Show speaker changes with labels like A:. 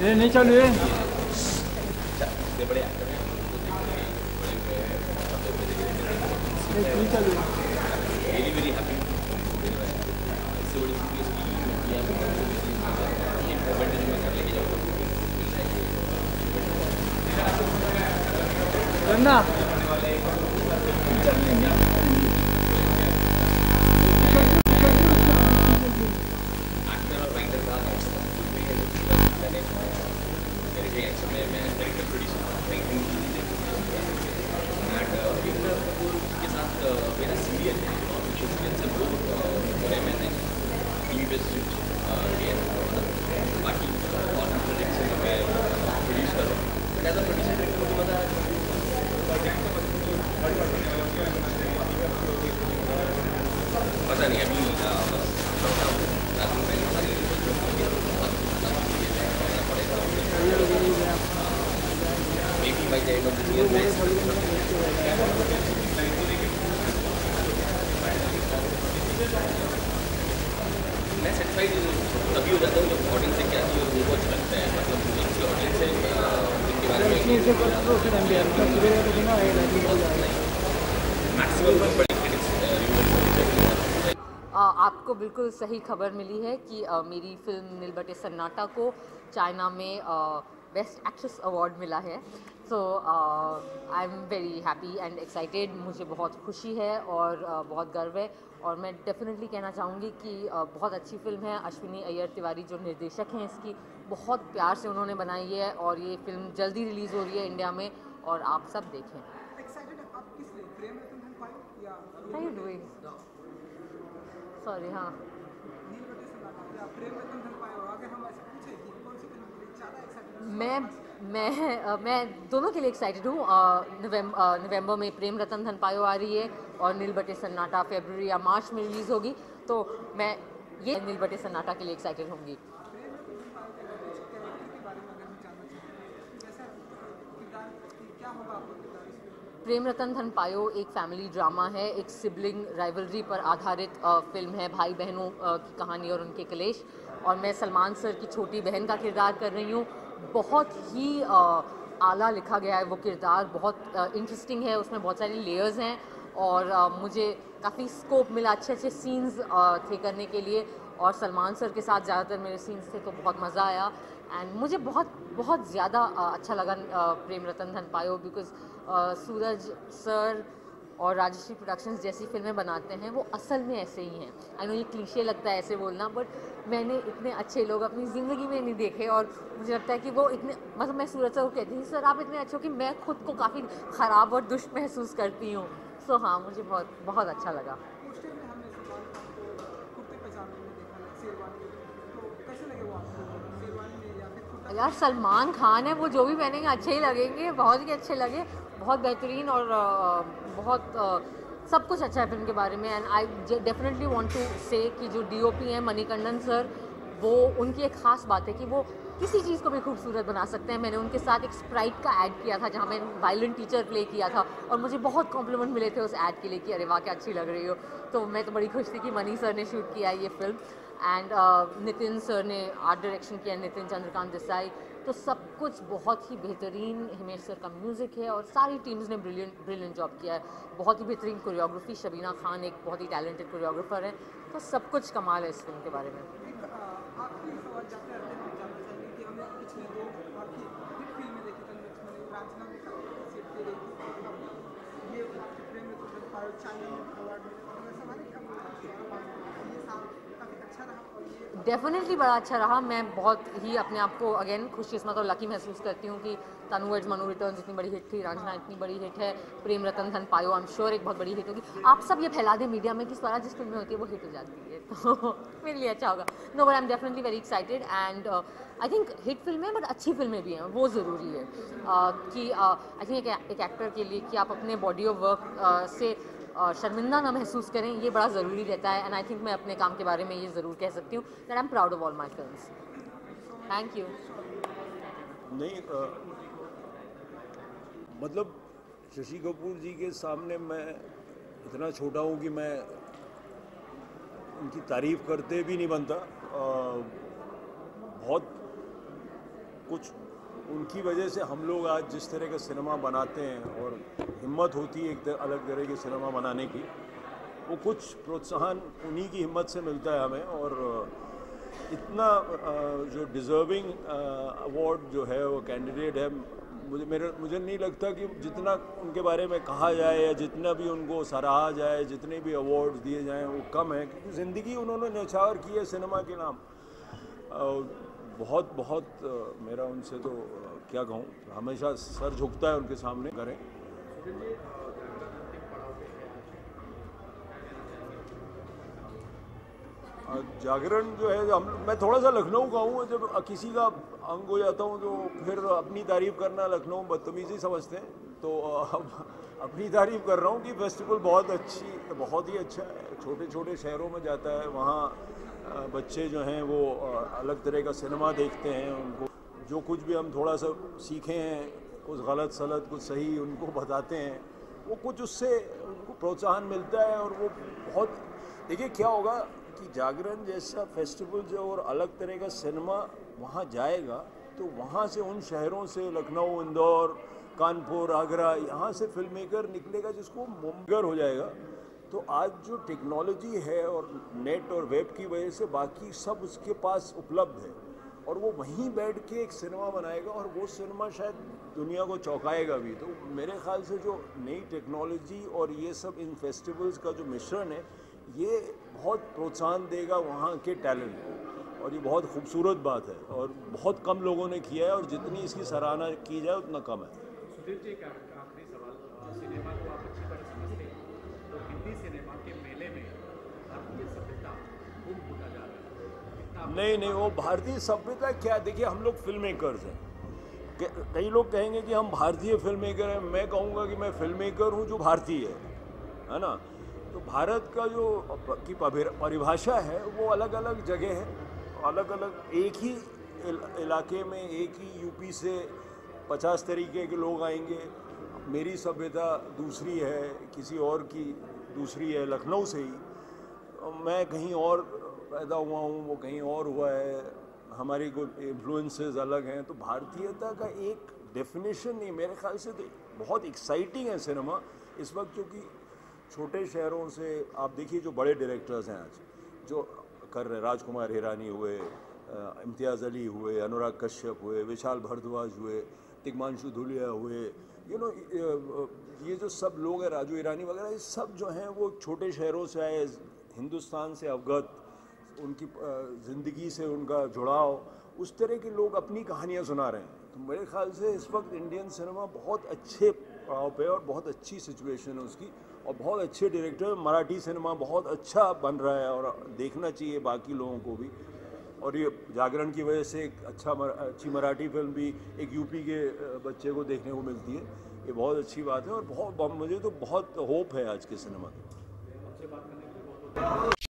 A: ये नहीं चालू है।
B: बड़े एक्टर हैं,
A: नहीं चालू है।
B: Very very happy. इससे बड़ी चीज़ की ये मोमेंट जो मैं कर लेके जाऊँगा
A: करना
B: एक्टर और राइटर का मैंने मेरे मैं डायरेक्टर प्रोड्यूसर राइटिंग के साथ मेरा सीरियल है और कुछ सीरियल से वो मैंने टीवी पे बाकी और भी प्रोजेक्ट्स हैं मैं प्रोड्यूस कर रहा हूँ। But as a producer director मुझे पता नहीं अभी maybe by the end of the year मैं सेटिस्फाइड तभी हो जाता हूँ जब ऑडियंस से क्या चीज़ उनको अच्छा लगता है। मतलब जिनकी ऑडियंस है जिनके बारे में मैक्सिमम
C: आपको बिल्कुल सही खबर मिली है कि मेरी फिल्म नील बटे सन्नाटा को चाइना में बेस्ट एक्ट्रेस अवार्ड मिला है। So I am very happy and excited. मुझे बहुत खुशी है और बहुत गर्व है और मैं डेफिनेटली कहना चाहूँगी कि बहुत अच्छी फिल्म है। अश्विनी अय्यर तिवारी जो निर्देशक हैं इसकी, बहुत प्यार से उन्होंने बनाई है और ये फिल्म जल्दी रिलीज़ हो रही है इंडिया में और आप सब देखें। How you doing? सॉरी। हाँ, मैं दोनों के लिए एक्साइटेड हूँ। नवंबर में प्रेम रतन धन पायो आ रही है और नील बटे सन्नाटा फरवरी या मार्च में रिलीज़ होगी, तो मैं ये नील बटे सन्नाटा के लिए एक्साइटेड होंगी। प्रेम रतन धन पायो एक फैमिली ड्रामा है, एक सिबलिंग राइवलरी पर आधारित फिल्म है, भाई बहनों की कहानी और उनके कलेश। और मैं सलमान सर की छोटी बहन का किरदार कर रही हूँ। बहुत ही आला लिखा गया है वो किरदार, बहुत इंटरेस्टिंग है, उसमें बहुत सारी लेयर्स हैं और मुझे काफ़ी स्कोप मिला, अच्छे अच्छे सीन्स थे करने के लिए और सलमान सर के साथ ज़्यादातर मेरे सीन्स थे तो बहुत मज़ा आया। एंड मुझे बहुत ज़्यादा अच्छा लगा प्रेम रतन धन पायो, बिकॉज सूरज सर और राजश्री प्रोडक्शंस जैसी फिल्में बनाते हैं वो असल में ऐसे ही हैं। आई नो ये क्लीशे लगता है ऐसे बोलना, बट मैंने इतने अच्छे लोग अपनी ज़िंदगी में नहीं देखे और मुझे लगता है कि वो इतने, मतलब मैं सूरज सर को कहती हूँ सर आप इतने अच्छे हो कि मैं खुद को काफ़ी ख़राब और दुष्ट महसूस करती हूँ। सो हाँ, मुझे बहुत अच्छा लगा। यार सलमान खान है, वो जो भी पहनेंगे अच्छे ही लगेंगे, बहुत ही अच्छे लगे, बहुत बेहतरीन और बहुत सब कुछ अच्छा है फिल्म के बारे में। And I definitely want to say कि जो डीओपी हैं मणिकंदन सर, वो उनकी एक ख़ास बात है कि वो किसी चीज़ को भी खूबसूरत बना सकते हैं। मैंने उनके साथ एक स्प्राइट का ऐड किया था जहाँ मैं वायलिन टीचर प्ले किया था और मुझे बहुत कॉम्प्लीमेंट मिले थे उस ऐड के लिए कि अरे वाह क्या अच्छी लग रही हो। तो मैं तो बड़ी खुश थी कि मनी सर ने शूट किया ये फिल्म एंड नितिन सर ने आर्ट डायरेक्शन किया, नितिन चंद्रकांत देसाई। तो सब कुछ बहुत ही बेहतरीन, हिमेश सर का म्यूज़िक है और सारी टीम्स ने ब्रिलियंट जॉब किया है। बहुत ही बेहतरीन कोरियोग्राफी, शबीना खान एक बहुत ही टैलेंटेड कोरियोग्राफर है, तो सब कुछ कमाल है इस फिल्म के बारे में। डेफिनेटली बड़ा अच्छा रहा। मैं बहुत ही अपने आप को अगेन खुशकिस्मत और लकी महसूस करती हूँ कि तनुवर्ज मनु रिटर्न्स इतनी बड़ी हिट थी, रांझना इतनी बड़ी हिट है, प्रेम रतन धन पायो आई एम श्योर एक बहुत बड़ी हिट होगी। आप सब ये फैला दें मीडिया में कि स्वरा जिस फिल्म में होती है वो हिट हो जाती है, तो मेरे लिए अच्छा होगा। No but I am definitely very excited and I think hit फिल्में हैं बट अच्छी फिल्में भी हैं, वो ज़रूरी है कि आई थिंक एक एक्टर के लिए कि आप अपने बॉडी ऑफ वर्क से शर्मिंदा ना महसूस करें, ये बड़ा ज़रूरी रहता है। एंड आई थिंक मैं अपने काम के बारे में ये ज़रूर कह सकती हूँ that I am proud of all my films. Thank you.
D: नहीं मतलब शशि कपूर जी के सामने मैं इतना छोटा हूँ कि मैं उनकी तारीफ़ करते भी नहीं बनता। बहुत कुछ उनकी वजह से हम लोग आज जिस तरह का सिनेमा बनाते हैं और हिम्मत होती है एक अलग तरह की सिनेमा बनाने की, वो कुछ प्रोत्साहन उन्हीं की हिम्मत से मिलता है हमें। और इतना जो डिज़र्विंग अवार्ड जो है वो कैंडिडेट है, मुझे नहीं लगता कि जितना उनके बारे में कहा जाए या जितना भी उनको सराहा जाए, जितने भी अवार्ड्स दिए जाएं वो कम है, क्योंकि ज़िंदगी उन्होंने न्यौछावर की है सिनेमा के नाम। बहुत बहुत मेरा उनसे तो क्या कहूँ, हमेशा सर झुकता है उनके सामने करें। जागरण जो है, मैं थोड़ा सा लखनऊ का हूँ, जब किसी का अंग हो जाता हूँ तो फिर अपनी तारीफ़ करना लखनऊ बदतमीज़ी समझते हैं, तो अपनी तारीफ़ कर रहा हूँ कि फेस्टिवल बहुत ही अच्छा है। छोटे छोटे शहरों में जाता है, वहाँ बच्चे जो हैं वो अलग तरह का सिनेमा देखते हैं। उनको जो कुछ भी हम थोड़ा सा सीखे हैं, कुछ गलत सलत कुछ सही उनको बताते हैं, वो कुछ उससे उनको प्रोत्साहन मिलता है। और वो बहुत, देखिए क्या होगा कि जागरण जैसा फेस्टिवल जो और अलग तरह का सिनेमा वहाँ जाएगा, तो वहाँ से उन शहरों से लखनऊ, इंदौर, कानपुर, आगरा, यहाँ से फिल्म मेकर निकलेगा जिसको मुमकिन हो जाएगा। तो आज जो टेक्नोलॉजी है और नेट और वेब की वजह से बाकी सब उसके पास उपलब्ध है, और वो वहीं बैठ के एक सिनेमा बनाएगा, और वो सिनेमा शायद दुनिया को चौंकाएगा भी। तो मेरे ख्याल से जो नई टेक्नोलॉजी और ये सब इन फेस्टिवल्स का जो मिश्रण है, ये बहुत प्रोत्साहन देगा वहाँ के टैलेंट को, और ये बहुत खूबसूरत बात है और बहुत कम लोगों ने किया है, और जितनी इसकी सराहना की जाए उतना कम है।
E: सुधीर जी, एक आखिरी सवाल, सिनेमा को आप अच्छी तरह समझते हैं, तो हिंदी सिनेमा के मेले में भारतीय सभ्यता गुम होता जा रहा है?
D: नहीं, वो भारतीय सभ्यता क्या, देखिए हम लोग फिल्म मेकर्स हैं। कई लोग कहेंगे कि हम भारतीय फिल्म मेकर हैं, मैं कहूँगा कि मैं फिल्म मेकर हूँ जो भारतीय है ना। तो भारत का जो की परिभाषा है वो अलग अलग जगह है, अलग अलग, एक ही इलाके में एक ही यूपी से 50 तरीके के लोग आएंगे। मेरी सभ्यता दूसरी है, किसी और की दूसरी है, लखनऊ से ही, मैं कहीं और पैदा हुआ हूँ, वो कहीं और हुआ है, हमारी कोई इन्फ्लुएंसेस अलग हैं। तो भारतीयता का एक डेफिनेशन नहीं, मेरे ख्याल से तो बहुत एक्साइटिंग है सिनेमा इस वक्त, क्योंकि छोटे शहरों से आप देखिए जो बड़े डायरेक्टर्स हैं आज जो कर रहे हैं, राजकुमार हिरानी हुए, इम्तियाज़ अली हुए, अनुराग कश्यप हुए, विशाल भारद्वाज हुए, तिग्मांशु धुलिया हुए, ये जो सब लोग हैं, राजू ईरानी वगैरह, ये सब जो हैं वो छोटे शहरों से आए, हिंदुस्तान से अवगत, उनकी ज़िंदगी से उनका जुड़ाव, उस तरह के लोग अपनी कहानियाँ सुना रहे हैं। तो मेरे ख्याल से इस वक्त इंडियन सिनेमा बहुत अच्छे पड़ाव पे और बहुत अच्छी सिचुएशन है उसकी, और बहुत अच्छे डायरेक्टर, मराठी सिनेमा बहुत अच्छा बन रहा है और देखना चाहिए बाकी लोगों को भी। और ये जागरण की वजह से एक अच्छी मराठी फिल्म भी एक यूपी के बच्चे को देखने को मिलती है, ये बहुत अच्छी बात है। और मुझे तो बहुत होप है आज के सिनेमा की।